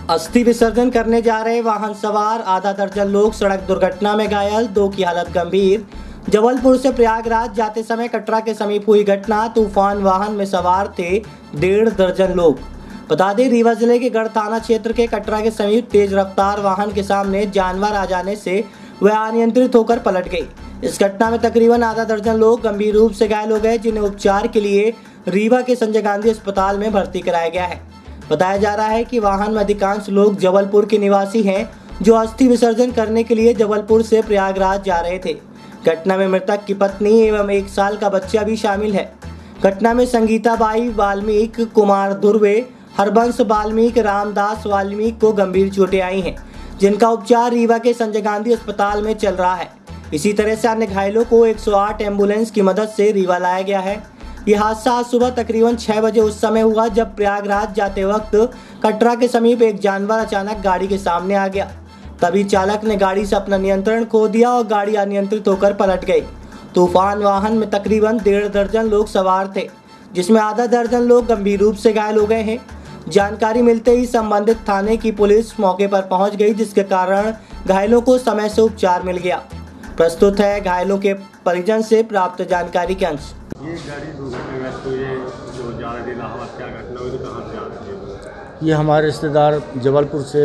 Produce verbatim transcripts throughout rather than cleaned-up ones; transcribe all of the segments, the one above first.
अस्थि विसर्जन करने जा रहे वाहन सवार आधा दर्जन लोग सड़क दुर्घटना में घायल, दो की हालत गंभीर। जबलपुर से प्रयागराज जाते समय कटरा के समीप हुई घटना। तूफान वाहन में सवार थे डेढ़ दर्जन लोग। बता दें, रीवा जिले के गढ़ थाना क्षेत्र के कटरा के समीप तेज रफ्तार वाहन के सामने जानवर आ जाने से वह अनियंत्रित होकर पलट गई। इस घटना में तकरीबन आधा दर्जन लोग गंभीर रूप से घायल हो गए, जिन्हें उपचार के लिए रीवा के संजय गांधी अस्पताल में भर्ती कराया गया है। बताया जा रहा है कि वाहन में अधिकांश लोग जबलपुर के निवासी हैं, जो अस्थि विसर्जन करने के लिए जबलपुर से प्रयागराज जा रहे थे। घटना में मृतक की पत्नी एवं एक साल का बच्चा भी शामिल है। घटना में संगीता बाई वाल्मीकि, कुमार धुर्वे, हरबंश वाल्मीकि, रामदास वाल्मीकि को गंभीर चोटें आई हैं, जिनका उपचार रीवा के संजय गांधी अस्पताल में चल रहा है। इसी तरह से अन्य घायलों को एक सौ आठ एम्बुलेंस की मदद से रीवा लाया गया है। ये हादसा आज सुबह तकरीबन छह बजे उस समय हुआ जब प्रयागराज जाते वक्त कटरा के समीप एक जानवर अचानक गाड़ी के सामने आ गया। तभी चालक ने गाड़ी से अपना नियंत्रण खो दिया और गाड़ी अनियंत्रित होकर पलट गई। तूफान वाहन में तकरीबन डेढ़ दर्जन लोग सवार थे, जिसमें आधा दर्जन लोग गंभीर रूप से घायल हो गए हैं। जानकारी मिलते ही संबंधित थाने की पुलिस मौके पर पहुंच गई, जिसके कारण घायलों को समय से उपचार मिल गया। प्रस्तुत है घायलों के परिजन से प्राप्त जानकारी के अंश। ये गाड़ी दुर्घटनाग्रस्त हुई है, जो जा रहे थे इलाहाबाद, क्या घटना हुई, तो कहाँ से जा रहे थे? ये हमारे रिश्तेदार जबलपुर से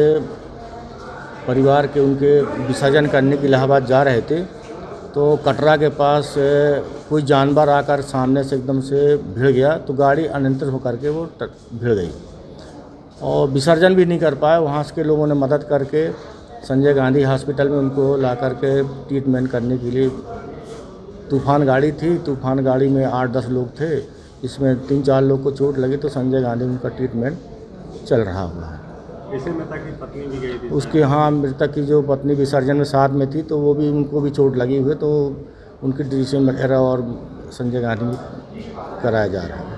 परिवार के उनके विसर्जन करने के इलाहाबाद जा रहे थे, तो कटरा के पास कोई जानवर आकर सामने से एकदम से भिड़ गया, तो गाड़ी अनियंत्रित होकर के वो भिड़ गई और विसर्जन भी नहीं कर पाए। वहाँ के लोगों ने मदद करके संजय गांधी हॉस्पिटल में उनको ला करके ट्रीटमेंट करने के लिए, तूफान गाड़ी थी, तूफान गाड़ी में आठ दस लोग थे, इसमें तीन चार लोग को चोट लगी, तो संजय गांधी में उनका ट्रीटमेंट चल रहा हुआ है। इसे मृतक की पत्नी भी गई थी? उसकी हाँ, मृतक की जो पत्नी विसर्जन में साथ में थी, तो वो भी, उनको भी चोट लगी हुई है, तो उनकी ड्रेसिंग वगैरह और संजय गांधी में कराया जा रहा है।